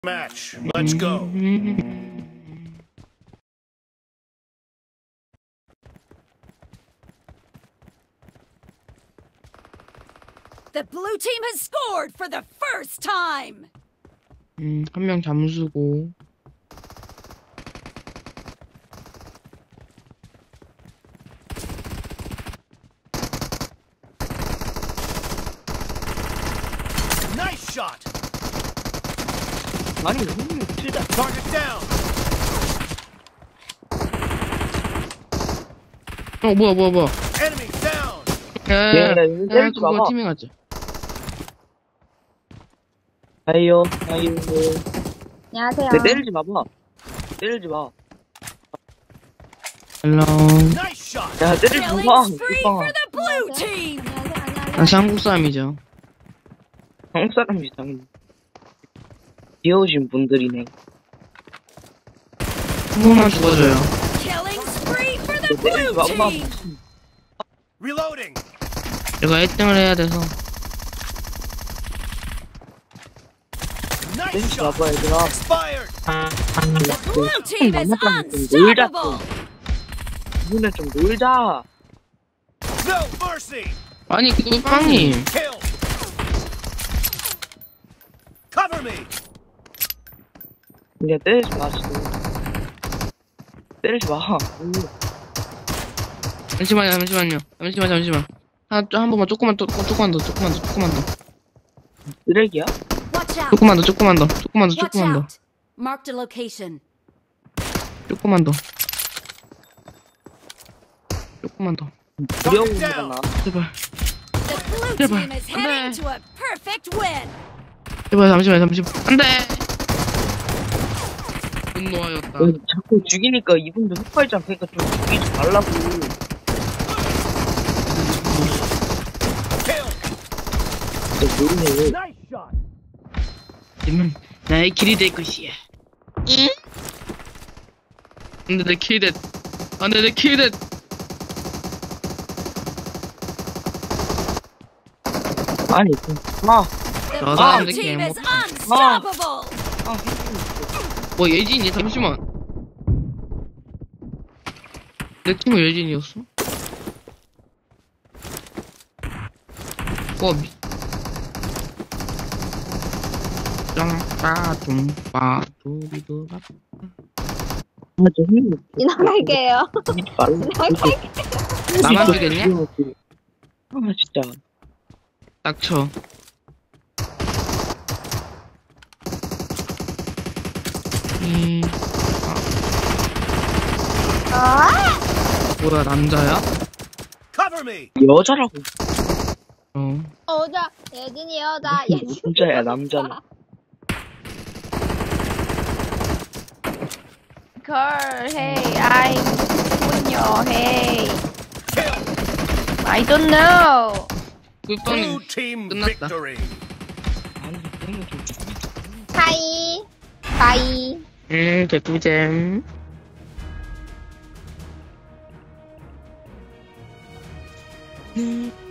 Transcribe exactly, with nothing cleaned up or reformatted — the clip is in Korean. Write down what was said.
Match. Let's go. The blue team has scored for the first time. 음, 한 명 잠수고. Nice shot. 아니, 형님, 진짜. Target down. 어, 뭐야, 뭐야, 뭐야. Enemy down. 야, 야, 야, 야, 때리지 그거 마봐. 팀ing 하자. 아이요, 아이요. 안녕하세요. 내 때리지 마봐. 때리지 마. 헬로. Nice shot. 야, 때리지 Killing 마. spree 이봐. for the blue team. 안녕하세요. 안녕하세요. 다시 한국 사람이죠. 한국 사람이 당연히. 귀여우신 분들이네. 한 번만 죽어줘요. Killing spree for the 내 때리지 blue 마봐. team. Reloading. 내가 일 등을 해야 돼서. Nice 때리지 shot. 마봐, 얘들아. Expired. The blue team is 놀자, 좀. unstoppable. 이번에 좀 놀자. No mercy. 아니, 그 빵님. Kill. Cover me. 그냥 때리지 마, 진짜. 때리지 마. 잠시만요, 잠시만요. 잠시만, 잠시만. 한, 한 번만, 조금만 더, 조금만 더, 조금만 더, 조금만 더. 쓰레기야? Watch out. 조금만 더, 조금만 더, 조금만 더, Watch 조금만 더. out. Marked a location. 조금만 더. 조금만 더. 두려운 거잖아. 제발. The blue 제발. team is 안 heading 돼. to a perfect win. 제발, 잠시만, 잠시만. 안 돼! 분노하였다. 왜 자꾸 죽이니까 이분도 흑발장 그러니까 좀 죽이지 말라고. Kill. 진짜 모르네. Nice shot. 님은 나의 길이 될 것이야. 응? 안돼, 내 길이 됐. 안돼, 내 길이 됐. 아니, 좀. 아, The 아, blue 사람들 team 게임 is 못- unstoppable. 아, 뭐 예진이 잠시만. 내 팀은 예진이었어? 와 미. 짱빠dum빠 두비두바. 맞아, 힘이 지나갈게요. 죽이지 말라고. 지나갈게요. 나만 죽였냐? 아, 진짜. 닥쳐. 음. 아, 뭐야, 남자야? Cover me. 여자라고. 어. 여자, 예진이 여자, 예진. 남자야, 남자는. Girl, hey, I'm Kunyo, hey. Kill. I don't know. Blue 꿀빵님. team 끝났다. victory. 아니, 그런 거좀 죽이지. 하이, 하이. 음, 개꿀잼. 음.